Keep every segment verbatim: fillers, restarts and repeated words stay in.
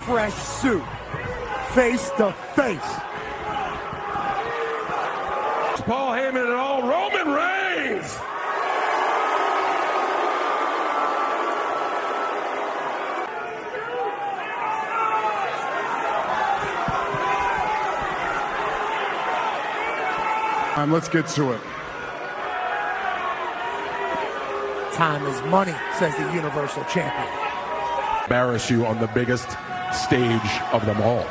fresh suit, face to face. Paul Heyman and all, Roman Reigns. Um, let's get to it. Time is money, says the Universal Champion. Embarrass you on the biggest stage of them all.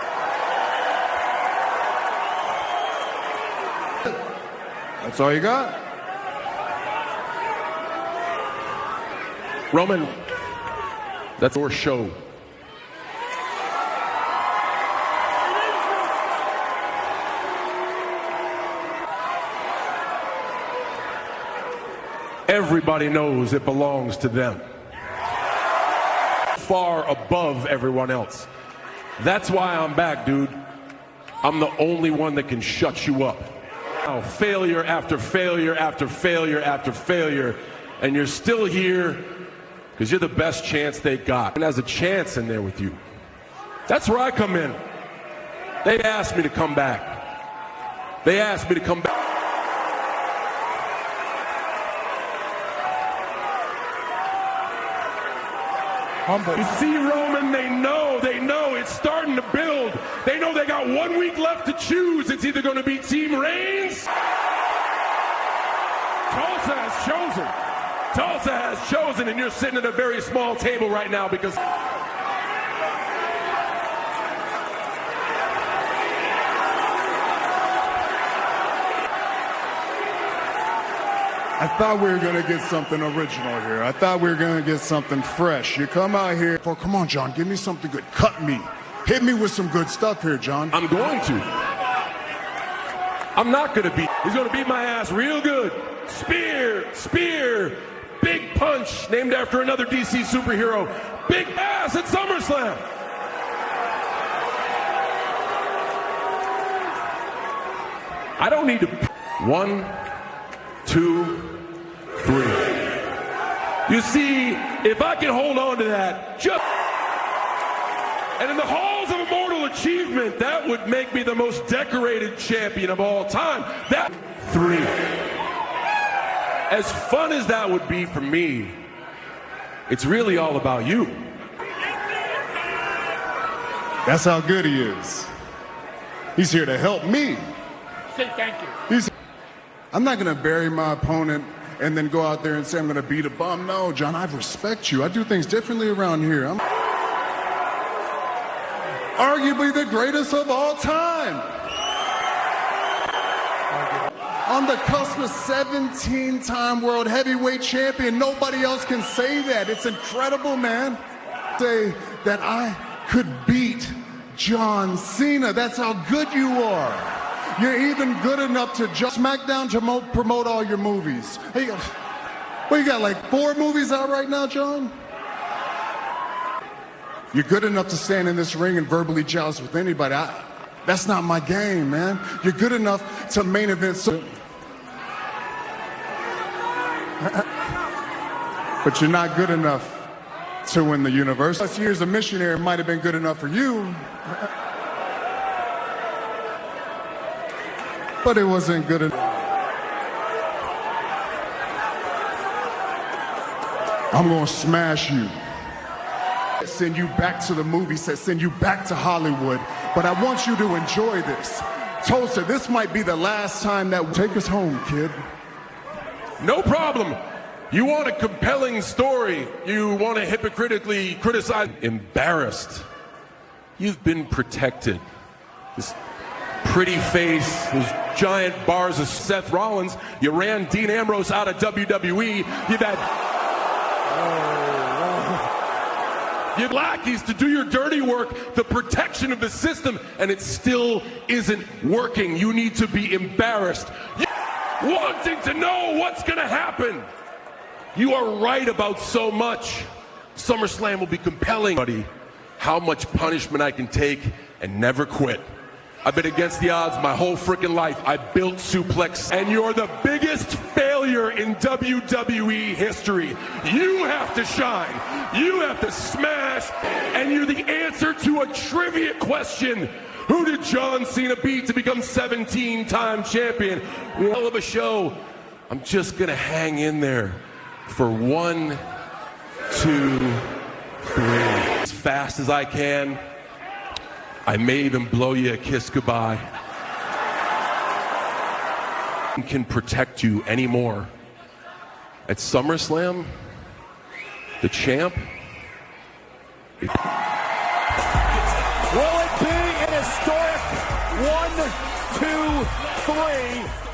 That's all you got? Roman, that's our show. Everybody knows it belongs to them. Far above everyone else. That's why I'm back, dude. I'm the only one that can shut you up. Now, failure after failure after failure after failure, and you're still here because you're the best chance they got. And there's a chance in there with you. That's where I come in. They asked me to come back. They asked me to come back. Humble. You see, Roman, they know, they know it's starting to build. They know they got one week left to choose. It's either going to be Team Reigns. Tulsa has chosen. Tulsa has chosen, and you're sitting at a very small table right now because... I thought we were going to get something original here. I thought we were going to get something fresh. You come out here for, come on, John, give me something good. Cut me. Hit me with some good stuff here, John. I'm going to. I'm not going to beat. He's going to beat my ass real good. Spear, spear, big punch, named after another D C superhero. Big ass at SummerSlam. I don't need to. One, two, three. You see, if I can hold on to that, just... And in the halls of immortal achievement, that would make me the most decorated champion of all time. That... Three. As fun as that would be for me, it's really all about you. That's how good he is. He's here to help me. Say thank you. He's... I'm not going to bury my opponent and then go out there and say I'm going to beat a bum. No, John, I respect you. I do things differently around here. I'm arguably the greatest of all time. On the cusp of seventeen-time world heavyweight champion. Nobody else can say that. It's incredible, man. Say that I could beat John Cena. That's how good you are. You're even good enough to just SmackDown to promote, promote all your movies. Hey, well, you got like four movies out right now, John? You're good enough to stand in this ring and verbally joust with anybody. I, that's not my game, man. You're good enough to main event. So but you're not good enough to win the universe. Plus years a missionary might have been good enough for you. But it wasn't good enough. I'm gonna smash you. Send you back to the movie set, send you back to Hollywood. But I want you to enjoy this. Tulsa, this might be the last time that... Take us home, kid. No problem. You want a compelling story. You want to hypocritically criticize. Embarrassed. You've been protected. This pretty face, those giant bars of Seth Rollins. You ran Dean Ambrose out of W W E. You've had you had lackeys to do your dirty work, the protection of the system, and it still isn't working. You need to be embarrassed. You're wanting to know what's going to happen. You are right about so much. SummerSlam will be compelling. Buddy, how much punishment I can take and never quit. I've been against the odds my whole freaking life. I built suplex, and you're the biggest failure winner in W W E history. You have to shine. You have to smash. And you're the answer to a trivia question. Who did John Cena beat to become seventeen-time champion? Hell of a show. I'm just going to hang in there for one, two, three. As fast as I can. I may even blow you a kiss goodbye. Can protect you anymore. At SummerSlam, the champ. Will it be an historic one, two, three?